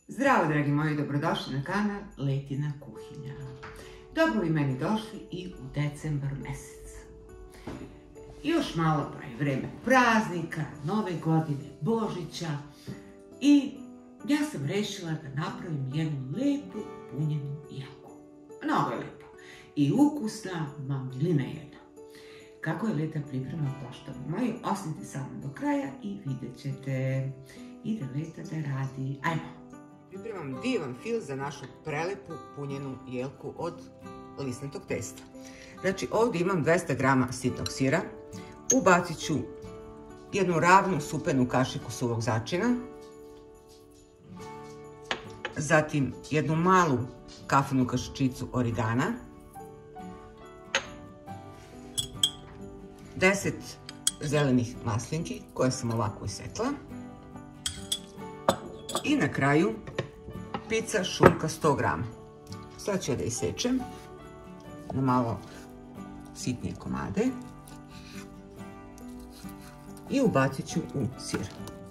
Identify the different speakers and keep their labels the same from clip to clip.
Speaker 1: Zdravo, dragi moji, dobrodošli na kanal Letina kuhinja. Dobro vi meni došli i u decembar mesec. Još malo pa je vreme praznika, nove godine, Božića i ja sam rešila da napravim jednu lepu punjenu jaku. Mnogo je lepa i ukusna, mamilina jedna. Kako je Leta priprema, poštovani moji, ostanite samo do kraja i vidjet ćete. Ide Leta da radi. Ajmo! Pripremam divan fil za našu prelepu punjenu jelku od lisnatog testa. Znači ovdje imam 200 g sitnog sira, ubacit ću jednu ravnu supenu kašiku suvog začina, zatim jednu malu kafenu kašičicu origana, 10 zelenih maslinki koje sam ovako isekla i na kraju pica šunka 100 g. Sad ću je da isečem na malo sitnije komade i ubacit ću u sir.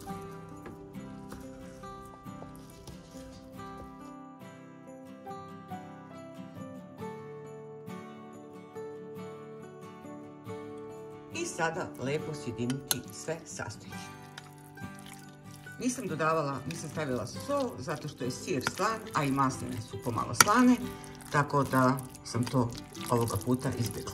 Speaker 1: I sada lepo sjediniti sve sastojke. Nisam stavila sol zato što je sir slan, a i masline su pomalo slane, tako da sam to ovoga puta izbjegla.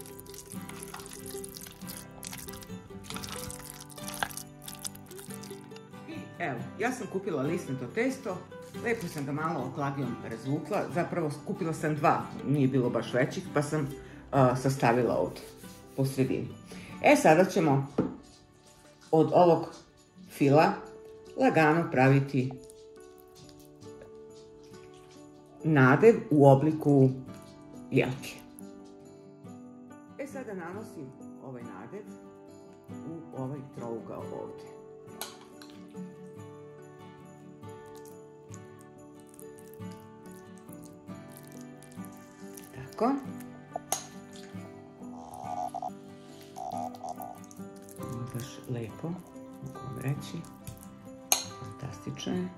Speaker 1: I evo, ja sam kupila lisnato testo, lepo sam ga malo okladijom razvukla, zapravo kupila sam 2, nije bilo baš većih, pa sam sastavila ovdje po sredini. Sada ćemo od ovog fila lagano praviti nadev u obliku jelke. Sada nanosim ovaj nadev u ovaj trougao ovdje. Tako. Ovo je baš lepo, mogu vam reći. Fantastično je.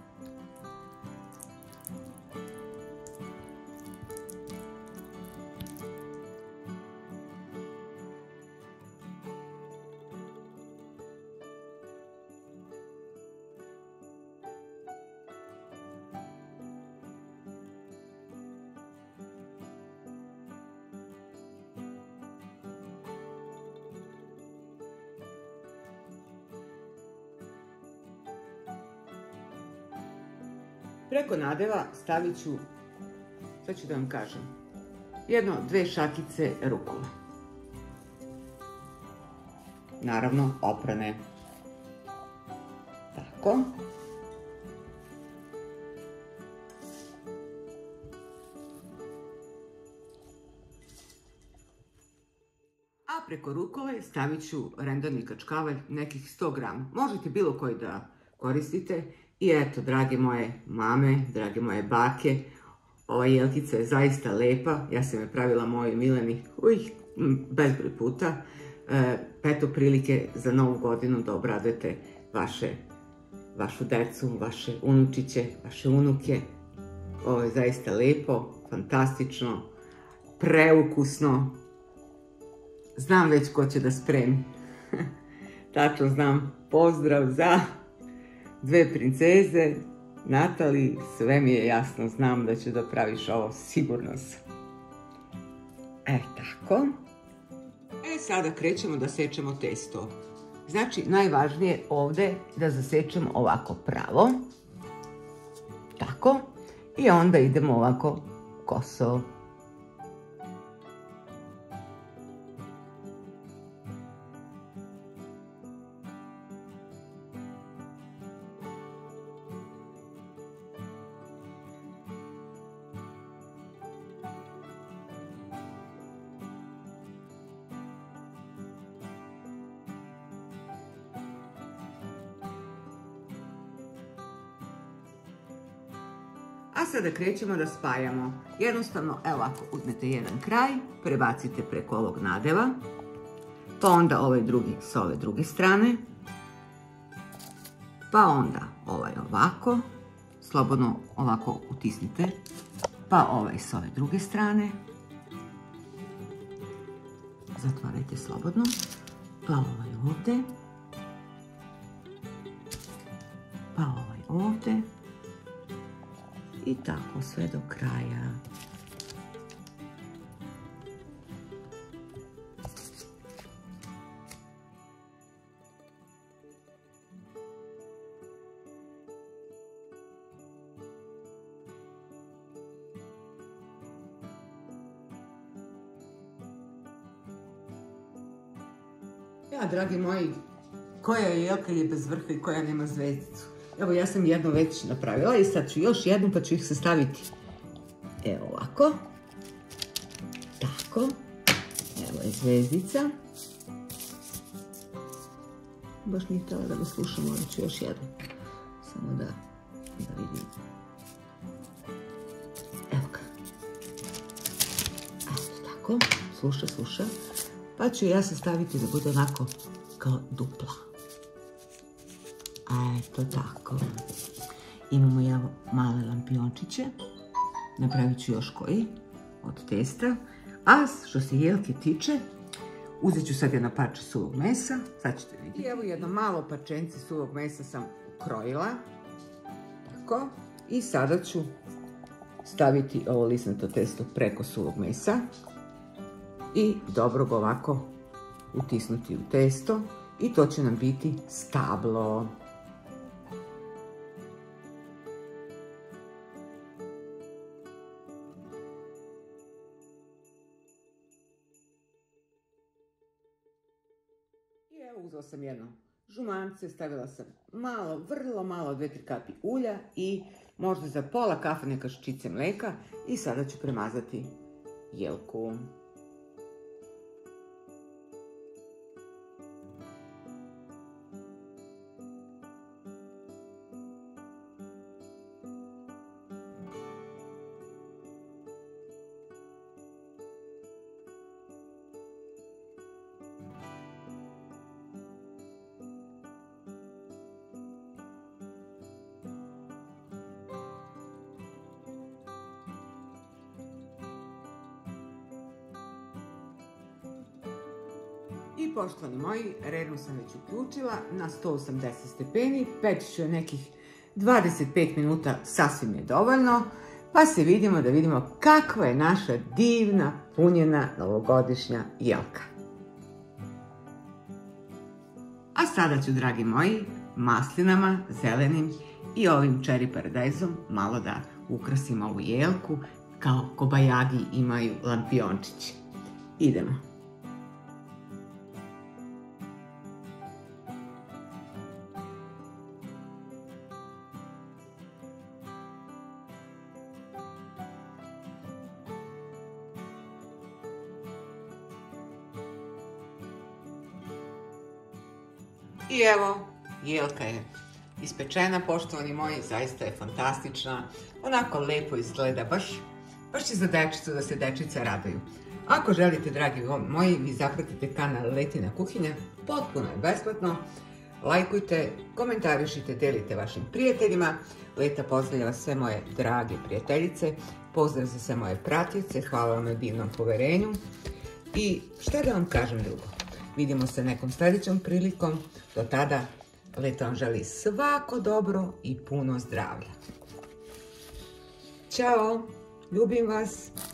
Speaker 1: Preko nadeva stavit ću, sad ću da vam kažem, 1-2 šakice rukula. Naravno, oprane. Tako. A preko rukole stavit ću rendani kačkavalj, nekih 100 g. Možete bilo koji da koristite. I eto, drage moje mame, drage moje bake, ova jelkica je zaista lepa. Ja sam je pravila mojoj Mileni bezbroj puta. Eto prilike za novu godinu da obradujete vašu decu, vaše unučiće, vaše unuke. Ovo je zaista lepo, fantastično, preukusno. Znam već ko će da spremi. Tačno znam. Pozdrav za 2 princeze, Natali, sve mi je jasno, znam da će da praviš ovo, sigurno sam. Tako. Sada krećemo da sečemo testo. Znači, najvažnije ovdje da zasečemo ovako pravo. Tako. I onda idemo ovako koso. A sada krećemo da spajamo. Jednostavno, evo ovako, uzmete jedan kraj, prebacite preko ovog nadeva, pa onda ovaj drugi s ove druge strane, pa onda ovaj ovako, slobodno ovako utisnite. Pa ovaj s ove druge strane. Zatvarajte slobodno. Pa ovaj ovdje. Pa ovaj ovdje. I tako sve do kraja. Ja, dragi moji, koja je jelka je bez vrha i koja nema zvezdicu. Evo, ja sam jednu već napravila i sad ću još jednu pa ću ih sastaviti. Evo ovako. Tako. Evo je zvezdica. Baš nije htjela da me slušam, morat ću još jednu. Samo da vidim. Evo ga. Eto tako. Sluša. Pa ću ja sastaviti da bude onako kao dupla. Eto tako. Imamo ja male lampiončiće. Napravit ću još koji od testa. A što se jelke tiče, uzet ću sad jedno parče suvog mesa. Sad ćete vidjeti. I evo jedno malo parčence suvog mesa sam ukrojila. Tako. I sada ću staviti ovo lisnato testo preko suvog mesa. I dobro ga ovako utisnuti u testo. I to će nam biti stablo. I evo uzela sam jedno žumance, stavila sam malo, vrlo malo, 2-3 kapi ulja i možda za pola kafane kašičice mlijeka i sada ću premazati jelku. I poštovani moji, rernu sam već uključila na 180 stepeni, peći ću nekih 25 minuta, sasvim je dovoljno, pa se vidimo da vidimo kakva je naša divna, punjena novogodišnja jelka. A sada ću, dragi moji, maslinama, zelenim i ovim cherry paradajzom malo da ukrasim ovu jelku, kao kobajagi imaju lampiončići. Idemo. I evo, jelka je ispečena, poštovani moji, zaista je fantastična, onako lepo izgleda, baš će za dečicu da se dečica raduju. Ako želite, dragi moji, vi zapratite kanal Letina kuhinja, potpuno je besplatno, lajkujte, komentarišite, delite vašim prijateljima. Leta pozdravlja sve moje drage prijateljice, pozdrav za sve moje pratioce, hvala vam na divnom poverenju i šta da vam kažem drugo. Vidimo se nekom sljedećom prilikom. Do tada, Leta vam želi svako dobro i puno zdravlja. Ćao, ljubim vas.